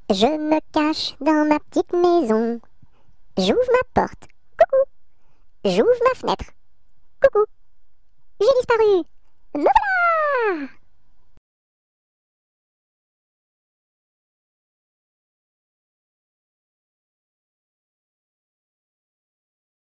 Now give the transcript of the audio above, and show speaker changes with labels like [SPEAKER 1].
[SPEAKER 1] Je me cache dans ma petite maison. J'ouvre ma porte. Coucou. J'ouvre ma fenêtre. Coucou. J'ai disparu. Me voilà!